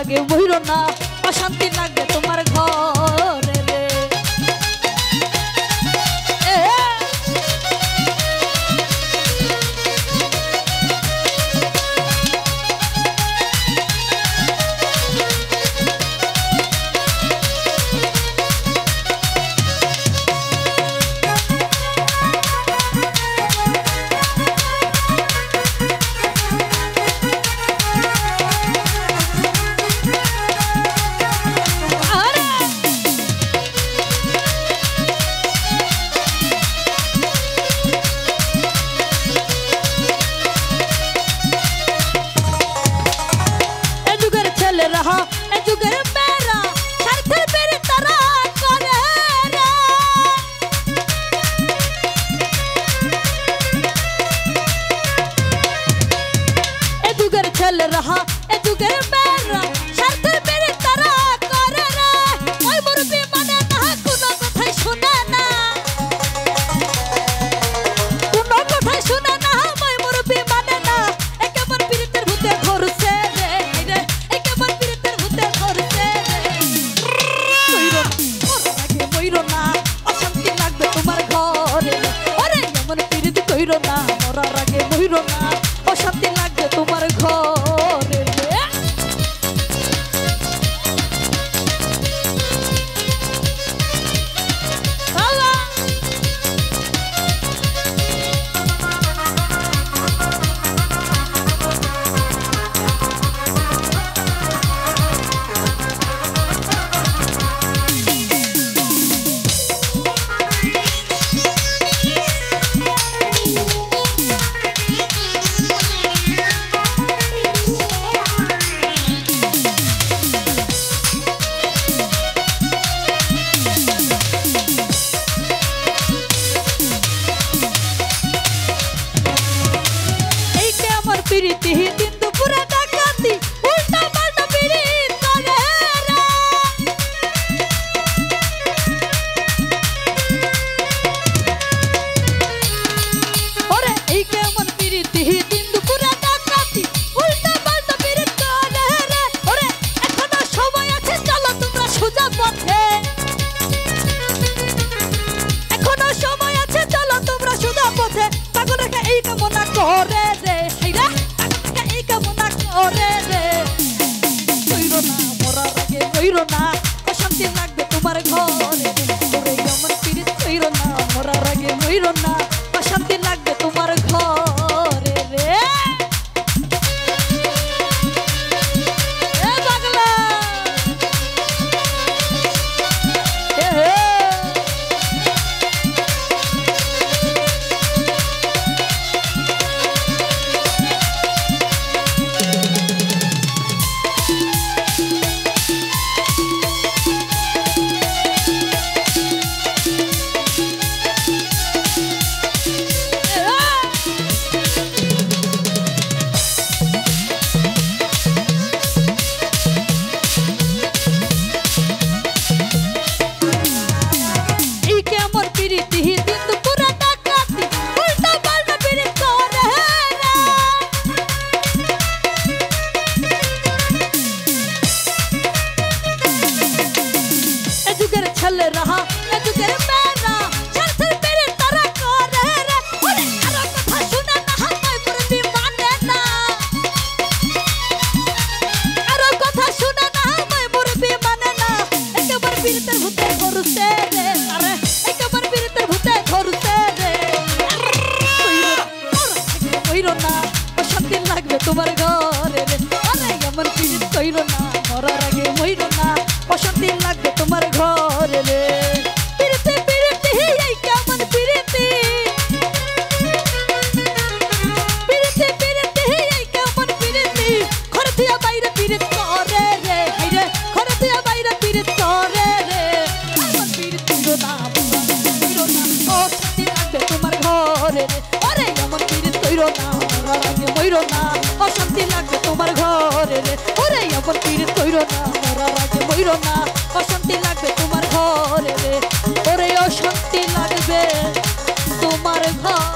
रागे बहिरो ना अशांति लागबे तुम्हार घरे रे रहा ए जुगर मेरा शर्त मेरी तरह करे रे ए जुगर चल रहा ए जुगर मेरा शर्त मेरी तरह करे रे ओई मुरबी माने ना कोनो कथा শুনে না কোনো কথা শুনে না ওই মুরবি মানে না একেবারে পীড়িতের ভূতে ঘরছে কইরো না মরার আগে মইরো না অশান্তি লাগবে তোমার ঘরে রে पीरिति दिन दुपुरे डाकाती उल्टा पाल्टा पीरित करे रे ओरे এই কেমন পীরিতি দিন দুপুরে ডাকাতি উল্টা পাল্টা পীরিত করে রে ওরে এখনো সময় আছে চলো তোমরা সোজা পথে এখনো সময় আছে চলো তোমরা সোজা পথে পাগলকে এই কামনা করে রে হাইরা কইরো না অশান্তি লাগবে তোমার ঘরে ওরে এমন পীড়িত কইরো না মরার আগে মইরো না অশান্তি লাগবে তোমার ঘরে রে এ পাগলা चल रहा ए जुगर मेरा शर्त मेरी तरह करे रे ओरे आरो कथा শুনে না হাই মুরবি মানে না आरो कथा শুনে না হাই মুরবি মানে না একেবারে পীড়িতের ভূতে ঘরছে রে আরে একেবারে পীড়িতের ভূতে ঘরছে রে কইরো না অশান্তি লাগবে তোমার ঘরে রে আরে এমন পীড়িত কইরো না মরার আগে মইরো না অশান্তি লাগবে তোমার ঘরে রে পীড়িতে পীড়িতে এই কেমন পীড়িতে পীড়িতে পীড়িতে এই কেমন পীড়িতে ঘর দিয়া বাইরে পীড়িত করে রে হাইরে ঘর দিয়া বাইরে পীড়িত করে রে এমন পীড়িত কইরো না অশান্তি লাগবে তোমার ঘরে রে আরে এমন পীড়িত কইরো না মরার আগে মইরো না অশান্তি লাগবে তোমার ঘরে রে ওরে এমন পীড়িত কইরো না মরার আগে মইরো না অশান্তি লাগবে তোমার ঘরে রে ওরে অশান্তি লাগবে তোমার ঘর।